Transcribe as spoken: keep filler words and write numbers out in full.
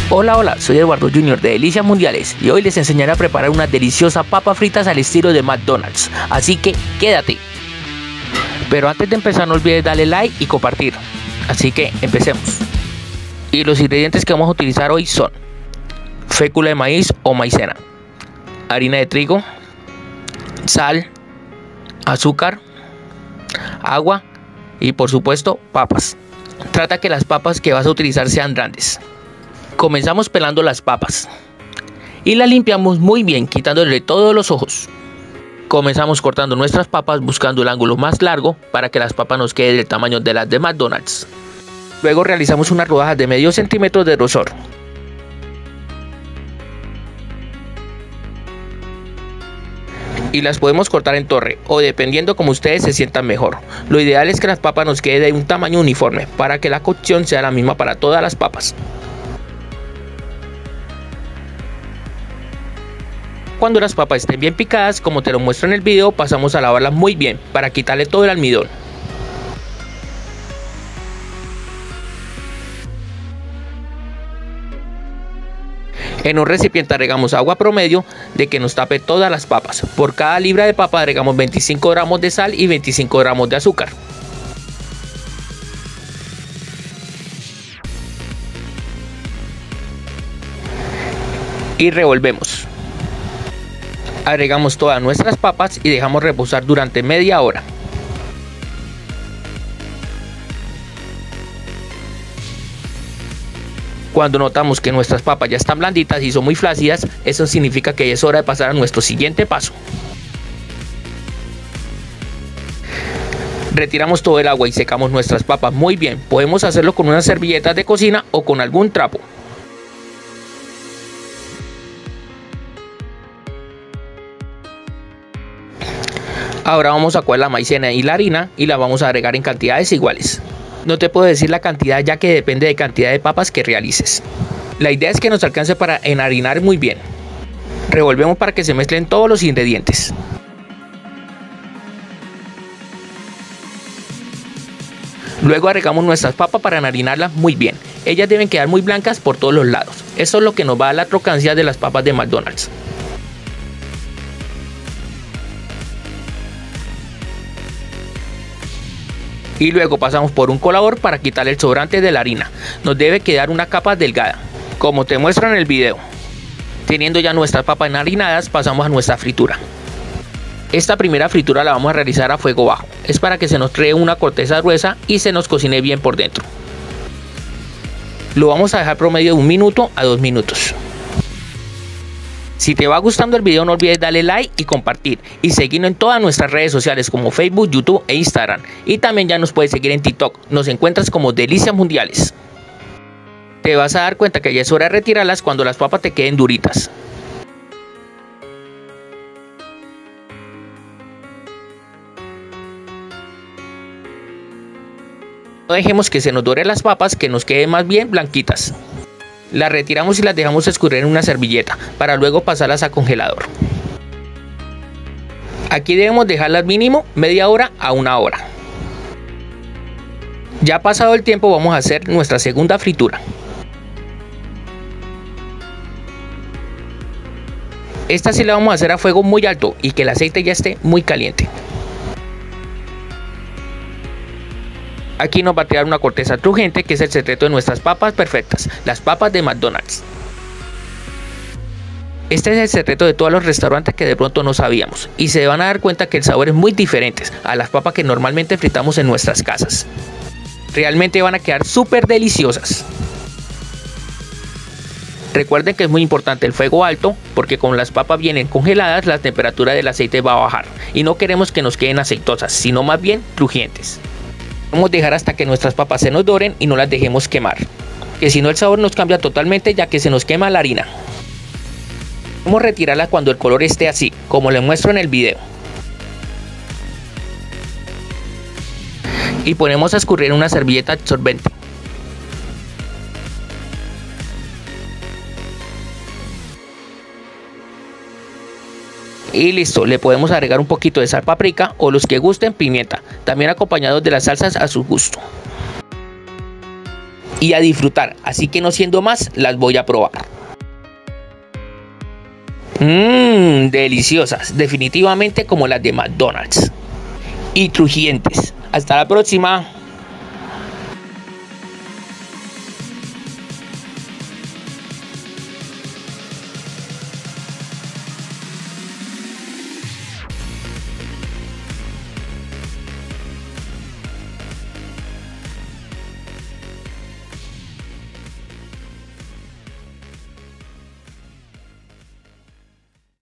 Hola, hola, soy Eduardo Junior de Delicias Mundiales y hoy les enseñaré a preparar una deliciosa papa fritas al estilo de McDonald's, así que quédate. Pero antes de empezar no olvides darle like y compartir, así que empecemos. Y los ingredientes que vamos a utilizar hoy son fécula de maíz o maicena, harina de trigo, sal, azúcar, agua y por supuesto papas. Trata que las papas que vas a utilizar sean grandes. Comenzamos pelando las papas y las limpiamos muy bien, quitándole todos los ojos. Comenzamos cortando nuestras papas buscando el ángulo más largo para que las papas nos queden del tamaño de las de McDonald's. Luego realizamos unas rodajas de medio centímetro de grosor. Y las podemos cortar en torre o dependiendo como ustedes se sientan mejor. Lo ideal es que las papas nos queden de un tamaño uniforme para que la cocción sea la misma para todas las papas. Cuando las papas estén bien picadas, como te lo muestro en el video, pasamos a lavarlas muy bien para quitarle todo el almidón. En un recipiente agregamos agua promedio de que nos tape todas las papas. Por cada libra de papa agregamos veinticinco gramos de sal y veinticinco gramos de azúcar. Y revolvemos. Agregamos todas nuestras papas y dejamos reposar durante media hora. Cuando notamos que nuestras papas ya están blanditas y son muy flácidas, eso significa que es hora de pasar a nuestro siguiente paso. Retiramos todo el agua y secamos nuestras papas muy bien. Podemos hacerlo con unas servilletas de cocina o con algún trapo. Ahora vamos a coger la maicena y la harina y la vamos a agregar en cantidades iguales. No te puedo decir la cantidad ya que depende de la cantidad de papas que realices. La idea es que nos alcance para enharinar muy bien. Revolvemos para que se mezclen todos los ingredientes. Luego agregamos nuestras papas para enharinarlas muy bien. Ellas deben quedar muy blancas por todos los lados. Eso es lo que nos va a dar la crocancia de las papas de McDonald's. Y luego pasamos por un colador para quitar el sobrante de la harina. Nos debe quedar una capa delgada, como te muestro en el video. Teniendo ya nuestras papas enharinadas, pasamos a nuestra fritura. Esta primera fritura la vamos a realizar a fuego bajo. Es para que se nos cree una corteza gruesa y se nos cocine bien por dentro. Lo vamos a dejar promedio de un minuto a dos minutos. Si te va gustando el video no olvides darle like y compartir y seguirnos en todas nuestras redes sociales como Facebook, YouTube e Instagram, y también ya nos puedes seguir en TikTok, nos encuentras como Delicias Mundiales. Te vas a dar cuenta que ya es hora de retirarlas cuando las papas te queden duritas. No dejemos que se nos doren las papas, que nos queden más bien blanquitas. Las retiramos y las dejamos escurrir en una servilleta para luego pasarlas a congelador. Aquí debemos dejarlas mínimo media hora a una hora. Ya pasado el tiempo vamos a hacer nuestra segunda fritura. Esta sí la vamos a hacer a fuego muy alto y que el aceite ya esté muy caliente. Aquí nos va a tirar una corteza crujiente, que es el secreto de nuestras papas perfectas, las papas de McDonald's. Este es el secreto de todos los restaurantes que de pronto no sabíamos, y se van a dar cuenta que el sabor es muy diferente a las papas que normalmente fritamos en nuestras casas. Realmente van a quedar súper deliciosas. Recuerden que es muy importante el fuego alto, porque con las papas vienen congeladas, la temperatura del aceite va a bajar, y no queremos que nos queden aceitosas, sino más bien crujientes. Vamos a dejar hasta que nuestras papas se nos doren y no las dejemos quemar, que si no el sabor nos cambia totalmente ya que se nos quema la harina. Vamos a retirarla cuando el color esté así, como les muestro en el video. Y ponemos a escurrir en una servilleta absorbente. Y listo, le podemos agregar un poquito de sal paprika o los que gusten pimienta, también acompañados de las salsas a su gusto. y a disfrutar. Así que no siendo más, las voy a probar. Mmm, deliciosas, definitivamente como las de McDonald's. Y crujientes. Hasta la próxima.